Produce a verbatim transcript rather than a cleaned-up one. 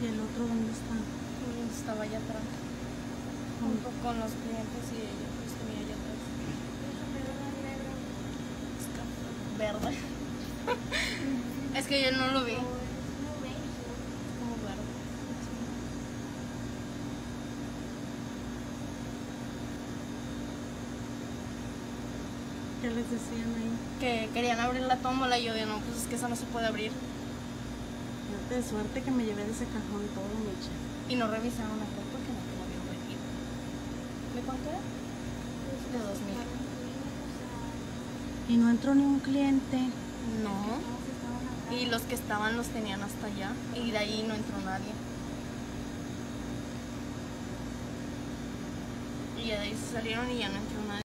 ¿Y el otro dónde está? Estaba allá atrás, junto con los clientes y ella, pues tenía allá atrás. Está verde. Es que yo no lo vi. Como verde. ¿Qué les decían ahí? Que querían abrir la tómbola y yo de no, pues es que esa no se puede abrir. De suerte que me llevé de ese cajón todo, Micha. Y no revisaron la foto que no que la habían metido. ¿De cuánto era? De dos mil. Y no entró ni un cliente. No. Y los que estaban los tenían hasta allá. Y de ahí no entró nadie. Y ya de ahí se salieron y ya no entró nadie.